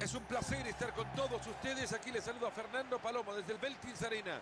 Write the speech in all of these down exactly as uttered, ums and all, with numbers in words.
Es un placer estar con todos ustedes. Aquí les saluda Fernando Palomo desde el Veltins Arena.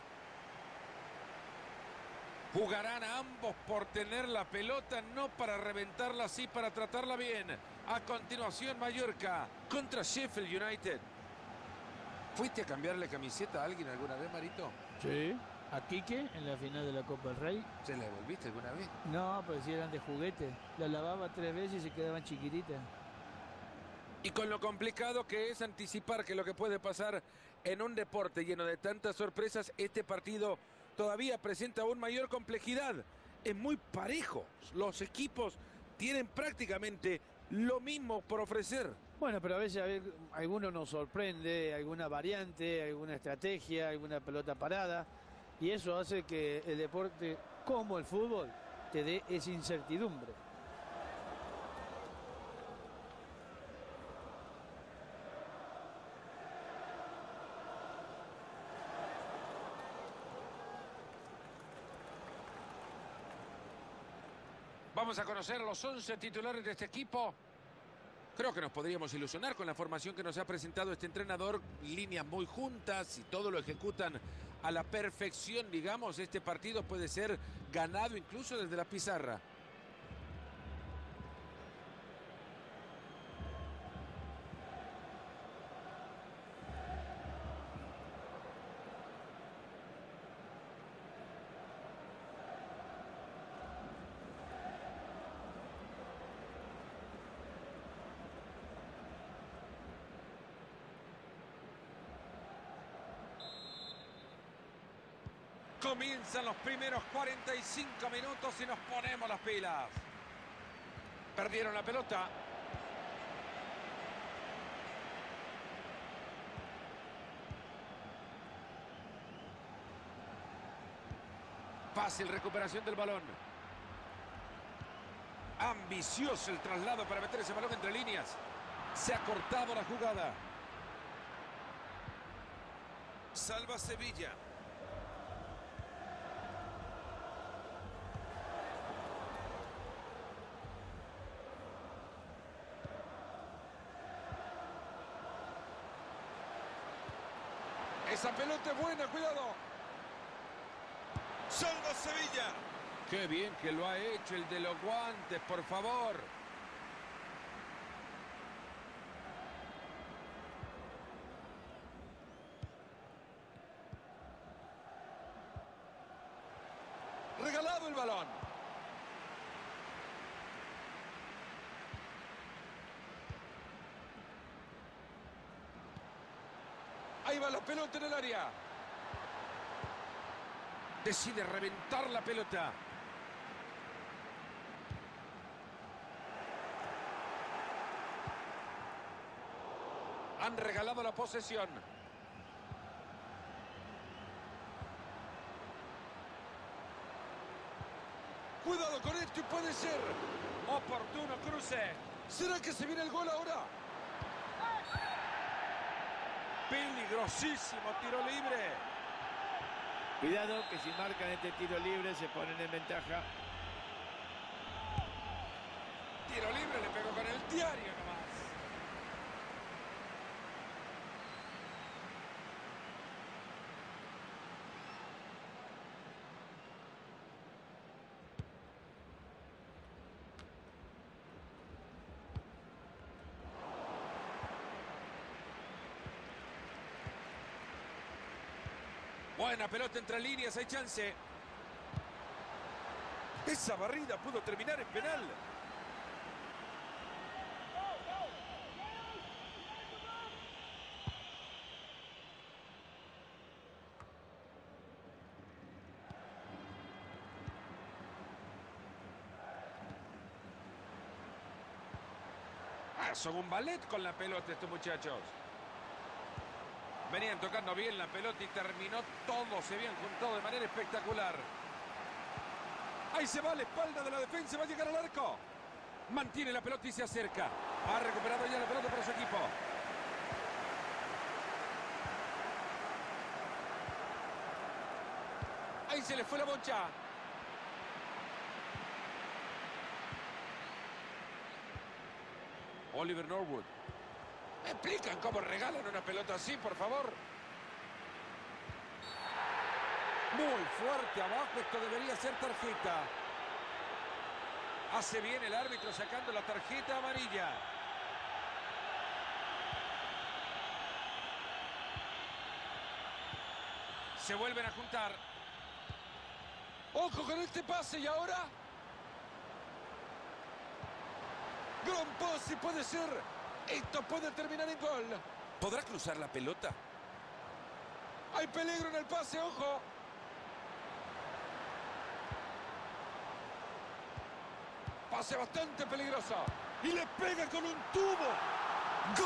Jugarán a ambos por tener la pelota, no para reventarla, sí para tratarla bien. A continuación, Mallorca contra Sheffield United. ¿Fuiste a cambiarle camiseta a alguien alguna vez, Marito? Sí. ¿A Quique en la final de la Copa del Rey? ¿Se la devolviste alguna vez? No, pero si eran de juguete. La lavaba tres veces y se quedaban chiquititas. Y con lo complicado que es anticipar que lo que puede pasar en un deporte lleno de tantas sorpresas, este partido todavía presenta aún mayor complejidad. Es muy parejo. Los equipos tienen prácticamente lo mismo por ofrecer. Bueno, pero a veces a ver, alguno nos sorprende, alguna variante, alguna estrategia, alguna pelota parada. Y eso hace que el deporte, como el fútbol, te dé esa incertidumbre. Vamos a conocer los once titulares de este equipo. Creo que nos podríamos ilusionar con la formación que nos ha presentado este entrenador. Líneas muy juntas y todo lo ejecutan a la perfección, digamos. Este partido puede ser ganado incluso desde la pizarra. Comienzan los primeros cuarenta y cinco minutos y nos ponemos las pilas. Perdieron la pelota. Fácil recuperación del balón. Ambicioso el traslado para meter ese balón entre líneas. Se ha cortado la jugada. Salva Sevilla. Esa pelota es buena, cuidado. Salva Sevilla. Qué bien que lo ha hecho el de los guantes, por favor. Regalado el balón. Ahí va la pelota en el área. Decide reventar la pelota. Han regalado la posesión. Cuidado con esto y puede ser oportuno cruce. ¿Será que se viene el gol ahora? Peligrosísimo tiro libre. Cuidado que si marcan este tiro libre se ponen en ventaja. Tiro libre, le pegó con el diario nomás. Buena pelota entre líneas, hay chance. Esa barrida pudo terminar en penal. Ah, son un ballet con la pelota estos muchachos. Venían tocando bien la pelota y terminó todo. Se habían juntado de manera espectacular. Ahí se va a la espalda de la defensa. Va a llegar al arco. Mantiene la pelota y se acerca. Ha recuperado ya la pelota para su equipo. Ahí se le fue la bocha. Oliver Norwood. ¿Me explican cómo regalan una pelota así, por favor? Muy fuerte abajo, esto debería ser tarjeta. Hace bien el árbitro sacando la tarjeta amarilla. Se vuelven a juntar. Ojo con este pase y ahora. Gran pase, puede ser. Esto puede terminar en gol. ¿Podrá cruzar la pelota? Hay peligro en el pase, ojo. Pase bastante peligroso. Y le pega con un tubo. ¡Gol!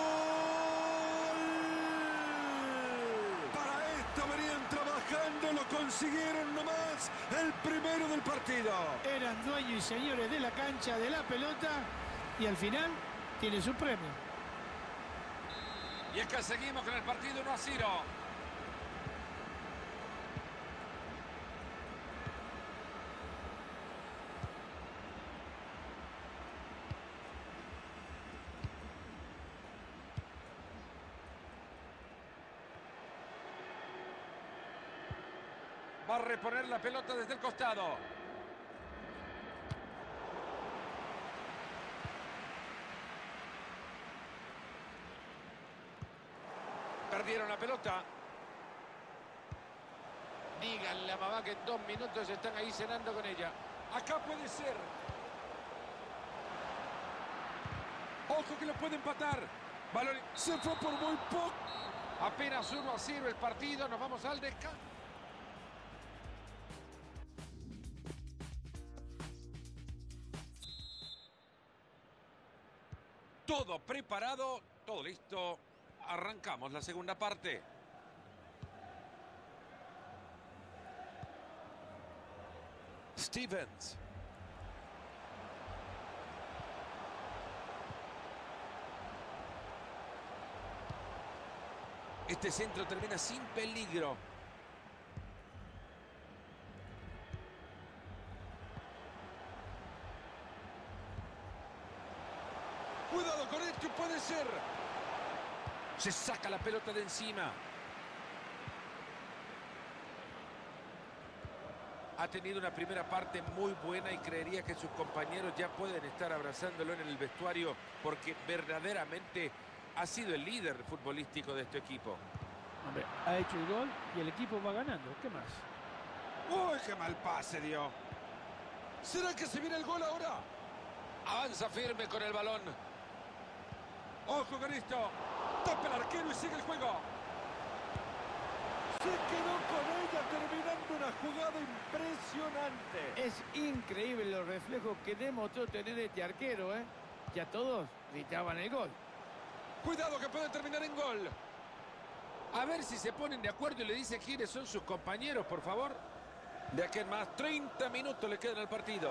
Para esto venían trabajando, lo consiguieron nomás. El primero del partido. Eran dueños y señores de la cancha, de la pelota. Y al final tiene su premio. Y es que seguimos con el partido uno a cero. Va a reponer la pelota desde el costado. Perdieron la pelota. Díganle a mamá que en dos minutos están ahí cenando con ella. Acá puede ser. Ojo que lo puede empatar. Balón. Se fue por muy poco. Apenas uno a cero el partido. Nos vamos al descanso. Todo preparado, todo listo. Arrancamos la segunda parte. Stevens. Este centro termina sin peligro. Cuidado con esto, puede ser. Se saca la pelota de encima. Ha tenido una primera parte muy buena y creería que sus compañeros ya pueden estar abrazándolo en el vestuario porque verdaderamente ha sido el líder futbolístico de este equipo. Hombre, ha hecho el gol y el equipo va ganando. ¿Qué más? ¡Uy, qué mal pase dio! ¿Será que se viene el gol ahora? Avanza firme con el balón. ¡Ojo con esto! Tapa el arquero y sigue el juego. Se quedó con ella terminando una jugada impresionante. Es increíble los reflejos que demostró tener este arquero, ¿eh? Ya todos gritaban el gol. Cuidado que puede terminar en gol. A ver si se ponen de acuerdo y le dicen quiénes son sus compañeros, por favor. De aquí en más, treinta minutos le quedan al partido.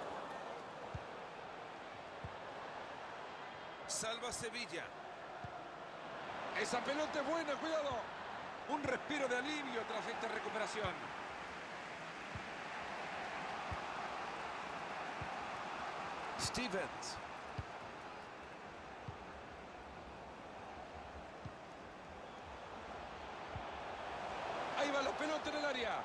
Salva Sevilla. Esa pelota es buena, cuidado. Un respiro de alivio tras esta recuperación. Stevens. Ahí va la pelota en el área.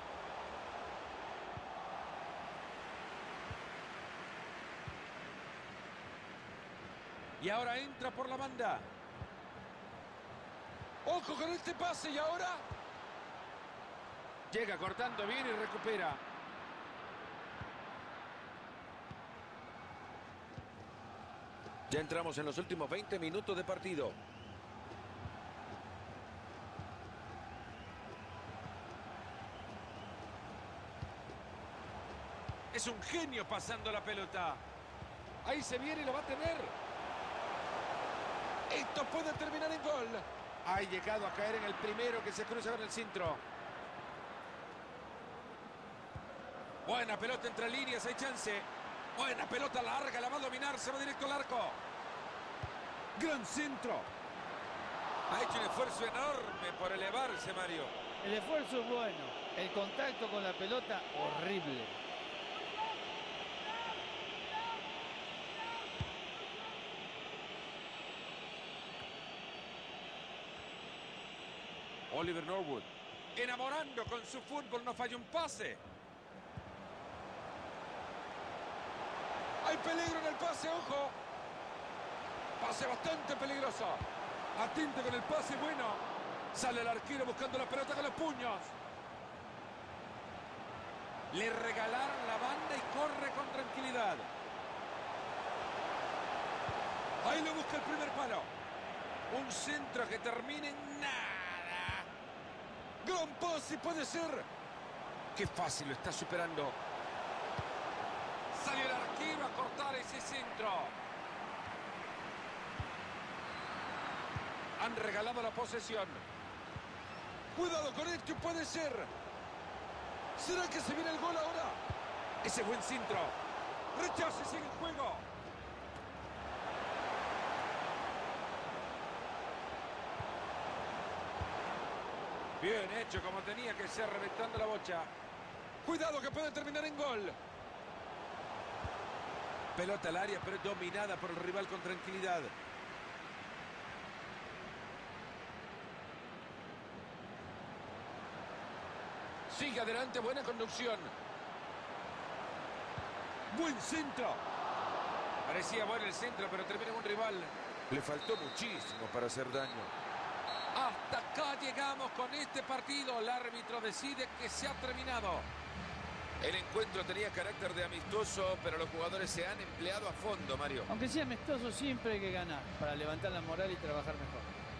Y ahora entra por la banda. Ojo con este pase y ahora. Llega cortando bien y recupera. Ya entramos en los últimos veinte minutos de partido. Es un genio pasando la pelota. Ahí se viene y lo va a tener. Esto puede terminar en gol. Ha llegado a caer en el primero que se cruza con el centro. Buena pelota entre líneas, hay chance. Buena pelota larga, la va a dominar, se va directo al arco. Gran centro. Ha hecho un esfuerzo enorme por elevarse, Mario. El esfuerzo es bueno. El contacto con la pelota, horrible. Oliver Norwood. Enamorando con su fútbol, no falla un pase. Hay peligro en el pase, ojo. Pase bastante peligroso. Atento con el pase, bueno. Sale el arquero buscando la pelota con los puños. Le regalaron la banda y corre con tranquilidad. Ahí lo busca el primer palo. Un centro que termina en nada. Gran pase, puede ser. Qué fácil, lo está superando. Salió el arquero a cortar ese centro. Han regalado la posesión. Cuidado con esto, puede ser. ¿Será que se viene el gol ahora? Ese buen centro. Rechace, sigue el juego. Bien hecho, como tenía que ser, reventando la bocha. Cuidado que puede terminar en gol. Pelota al área, pero dominada por el rival con tranquilidad. Sigue adelante, buena conducción. Buen centro. Parecía bueno el centro, pero termina en un rival. Le faltó muchísimo para hacer daño. Hasta acá llegamos con este partido. El árbitro decide que se ha terminado. El encuentro tenía carácter de amistoso, pero los jugadores se han empleado a fondo, Mario. Aunque sea amistoso, siempre hay que ganar para levantar la moral y trabajar mejor.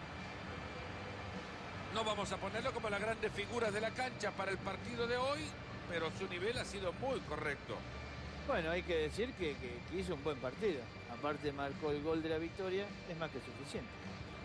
No vamos a ponerlo como las grandes figuras de la cancha para el partido de hoy, pero su nivel ha sido muy correcto. Bueno, hay que decir que, que, que hizo un buen partido. Aparte marcó el gol de la victoria, es más que suficiente.